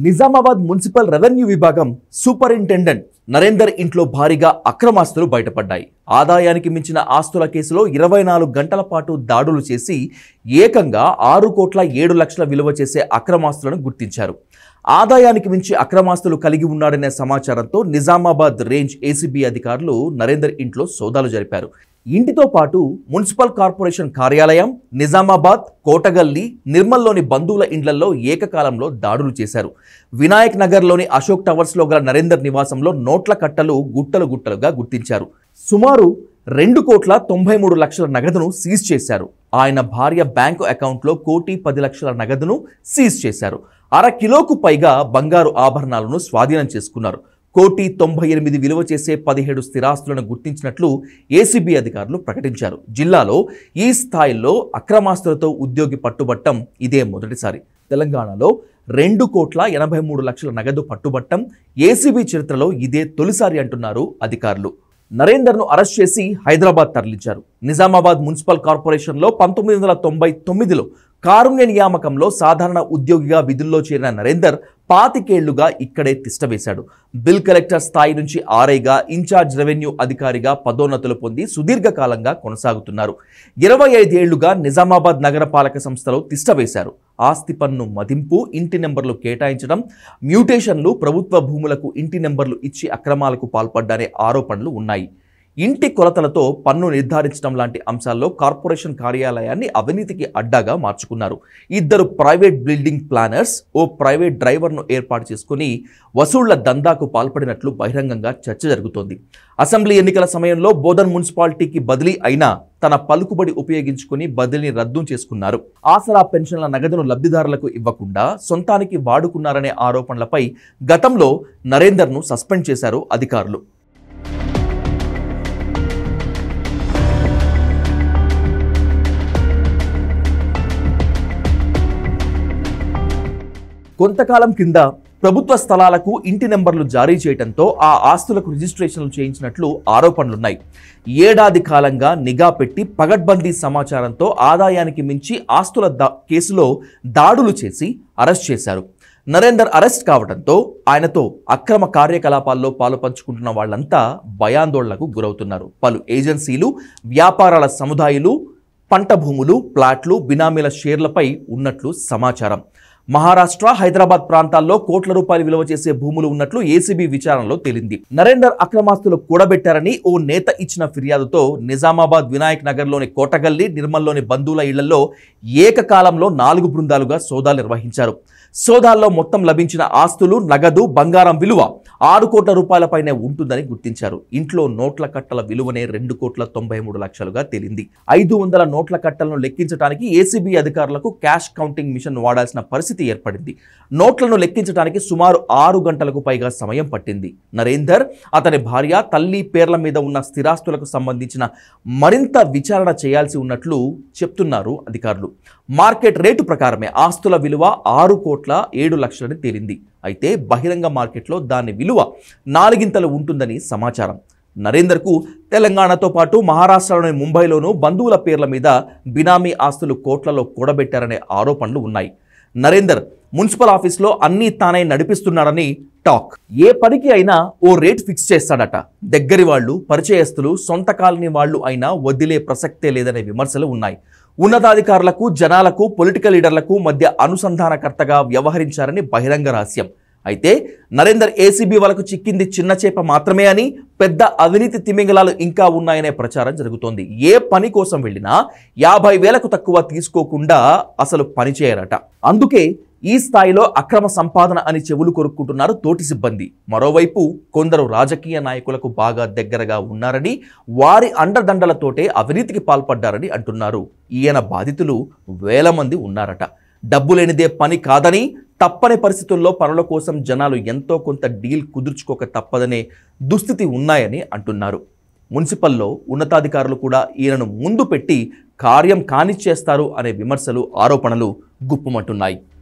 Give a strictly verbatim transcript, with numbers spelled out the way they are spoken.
Nizamabad municipal revenue విభాగం superintendent Narender ఇంట్లో భారీగా అక్రమాస్తులు బయటపడ్డాయి. ఆదాయానికి మించిన ఆస్తుల కేసులో ఇరవై నాలుగు గంటల పాటు దాడులు చేసి ఏకంగా ఆరు కోట్ల ఏడు లక్షల విలువ చేసే అక్రమాస్తులను గుర్తించారు. ఆదాయానికి మించి అక్రమాస్తులు కలిగి ఉన్నాడనే సమాచారంతో నిజామాబాద్ రేంజ్ ఏసీబీ అధికారులు నరేందర్ ఇంట్లో సోదాలు జరిపారు. ఇంటితో పాటు మున్సిపల్ కార్పొరేషన్ కార్యాలయం, నిజామాబాద్, కోటగల్లి, నిర్మల్లోని బంధువుల ఇండ్లలో ఏకకాలంలో దాడులు చేశారు. వినాయక్ నగర్లోని అశోక్ టవర్స్లో గల నరేందర్ నివాసంలో నోట్ల కట్టలు గుట్టలు గుట్టలుగా గుర్తించారు. సుమారు రెండు కోట్ల తొంభై మూడు లక్షల నగదును సీజ్ చేశారు. ఆయన భార్య బ్యాంకు అకౌంట్లో కోటి పది లక్షల నగదును సీజ్ చేశారు. అర కిలోకు పైగా బంగారు ఆభరణాలను స్వాధీనం చేసుకున్నారు. కోటి తొంభై ఎనిమిది విలువ చేసే పదిహేడు స్థిరాస్తులను గుర్తించినట్లు ఏసీబీ అధికారులు ప్రకటించారు. జిల్లాలో ఈ స్థాయిలో అక్రమాస్తులతో ఉద్యోగి పట్టుబట్టం ఇదే మొదటిసారి. తెలంగాణలో రెండు కోట్ల ఎనభై మూడు లక్షల నగదు పట్టుబట్టం ఏసీబీ చరిత్రలో ఇదే తొలిసారి అంటున్నారు అధికారులు. నరేందర్ను అరెస్ట్ చేసి హైదరాబాద్ తరలించారు. నిజామాబాద్ మున్సిపల్ కార్పొరేషన్లో పంతొమ్మిది వందల తొంభై తొమ్మిదిలో కారుణ్య నియామకంలో సాధారణ ఉద్యోగిగా విధుల్లో చేరిన నరేందర్ పాతికేళ్లుగా ఇక్కడే తిష్టవేశాడు. బిల్ కలెక్టర్ స్థాయి నుంచి ఆర్ఐగా, ఇన్ఛార్జ్ రెవెన్యూ అధికారిగా పదోన్నతులు పొంది సుదీర్ఘకాలంగా కొనసాగుతున్నారు. ఇరవై ఐదేళ్లుగా నిజామాబాద్ నగరపాలక సంస్థలో తిష్టవేశారు. ఆస్తి పన్ను మదింపు, ఇంటి నెంబర్లు కేటాయించడం, మ్యూటేషన్లు, ప్రభుత్వ భూములకు ఇంటి నెంబర్లు ఇచ్చి అక్రమాలకు పాల్పడ్డానే ఆరోపణలు ఉన్నాయి. ఇంటి కొలతలతో పన్ను నిర్ధారించడం లాంటి అంశాల్లో కార్పొరేషన్ కార్యాలయాన్ని అవినీతికి అడ్డాగా మార్చుకున్నారు. ఇద్దరు ప్రైవేట్ బిల్డింగ్ ప్లానర్స్, ఓ ప్రైవేట్ డ్రైవర్ను ఏర్పాటు చేసుకుని వసూళ్ల దందాకు పాల్పడినట్లు బహిరంగంగా చర్చ జరుగుతోంది. అసెంబ్లీ ఎన్నికల సమయంలో బోధన్ మున్సిపాలిటీకి బదిలీ అయినా తన పలుకుబడి ఉపయోగించుకుని బదిలీని రద్దు చేసుకున్నారు. ఆసరా పెన్షన్ల నగదును లబ్ధిదారులకు ఇవ్వకుండా సొంతానికి వాడుకున్నారనే ఆరోపణలపై గతంలో నరేందర్ను సస్పెండ్ చేశారు అధికారులు. కొంతకాలం కింద ప్రభుత్వ స్థలాలకు ఇంటి నెంబర్లు జారీ చేయడంతో ఆ ఆస్తులకు రిజిస్ట్రేషన్లు చేయించినట్లు ఆరోపణలున్నాయి. ఏడాది కాలంగా నిఘా పెట్టి పగడ్బందీ సమాచారంతో ఆదాయానికి మించి ఆస్తుల దా కేసులో దాడులు చేసి అరెస్ట్ చేశారు. నరేందర్ అరెస్ట్ కావడంతో ఆయనతో అక్రమ కార్యకలాపాల్లో పాలుపంచుకుంటున్న వాళ్లంతా భయాందోళనకు గురవుతున్నారు. పలు ఏజెన్సీలు, వ్యాపారాల సముదాయాలు, పంట భూములు, ప్లాట్లు, బినామీల షేర్లపై ఉన్నట్లు సమాచారం. మహారాష్ట్ర, హైదరాబాద్ ప్రాంతాల్లో కోట్ల రూపాయలు విలువ చేసే భూములు ఉన్నట్లు ఏసీబీ విచారణలో తేలింది. నరేందర్ అక్రమాస్తులు కూడబెట్టారని ఓ నేత ఇచ్చిన ఫిర్యాదుతో నిజామాబాద్, వినాయక్ నగర్లోని కోటగల్లి, నిర్మల్లోని బంధువుల ఇళ్లలో ఏకకాలంలో నాలుగు బృందాలుగా సోదాలు నిర్వహించారు. సోదాల్లో మొత్తం లభించిన ఆస్తులు, నగదు, బంగారం విలువ ఆరు కోట్ల రూపాయలపైనే ఉంటుందని గుర్తించారు. ఇంట్లో నోట్ల కట్టల విలువనే రెండు కోట్ల తొంభై మూడు లక్షలుగా తేలింది. ఐదు వందల నోట్ల కట్టలను లెక్కించడానికి ఏసీబీ అధికారులకు క్యాష్ కౌంటింగ్ మిషన్ వాడాల్సిన పరిస్థితి ఏర్పడింది. నోట్లను లెక్కించడానికి సుమారు ఆరు గంటలకు పైగా సమయం పట్టింది. నరేందర్, అతని భార్య, తల్లి పేర్ల మీద ఉన్న స్థిరాస్తులకు సంబంధించిన మరింత విచారణ చేయాల్సి ఉన్నట్లు చెప్తున్నారు అధికారులు. మార్కెట్ రేటు ప్రకారమే ఆస్తుల విలువ ఆరు కోట్ల ఏడు లక్షలని తేలింది. అయితే బహిరంగ మార్కెట్లో దాని విలువ నాలుగింతలు ఉంటుందని సమాచారం. నరేందర్కు తెలంగాణతో పాటు మహారాష్ట్రలోని ముంబైలోనూ బంధువుల పేర్ల మీద బినామీ ఆస్తులు కోట్లలో కూడబెట్టారనే ఆరోపణలు ఉన్నాయి. నరేందర్ మున్సిపల్ ఆఫీస్లో అన్నీ తానే నడిపిస్తున్నాడని టాక్. ఏ పనికి అయినా ఓ రేట్ ఫిక్స్ చేస్తాడట. దగ్గరి వాళ్ళు, పరిచయస్తులు, సొంత కాలనీ వాళ్ళు అయినా వదిలే ప్రసక్తే లేదనే విమర్శలు ఉన్నాయి. ఉన్నతాధికారులకు, జనాలకు, పొలిటికల్ లీడర్లకు మధ్య అనుసంధానకర్తగా వ్యవహరించారని బహిరంగ రహస్యం. అయితే నరేందర్ ఏసీబీ వాళ్ళకు చిక్కింది చిన్న చేప మాత్రమే అని, పెద్ద అవినీతి తిమింగలాలు ఇంకా ఉన్నాయనే ప్రచారం జరుగుతోంది. ఏ పని కోసం వెళ్ళినా యాభై వేలకు తక్కువ తీసుకోకుండా అసలు పని చేయరట. అందుకే ఈ స్థాయిలో అక్రమ సంపాదన అని చెవులు కొరుక్కుంటున్నారు తోటి సిబ్బంది. మరోవైపు కొందరు రాజకీయ నాయకులకు బాగా దగ్గరగా ఉన్నారని, వారి అండదండలతోటే అవినీతికి పాల్పడ్డారని అంటున్నారు. ఈయన బాధితులు వేల మంది ఉన్నారట. డబ్బు లేనిదే పని కాదని, తప్పని పరిస్థితుల్లో పనుల కోసం జనాలు ఎంతో కొంత డీల్ కుదుర్చుకోక తప్పదనే దుస్థితి ఉన్నాయని అంటున్నారు. మున్సిపల్లో ఉన్నతాధికారులు కూడా ఈయనను ముందు పెట్టి కార్యం కానిచ్చేస్తారు అనే విమర్శలు, ఆరోపణలు గుప్పుమంటున్నాయి.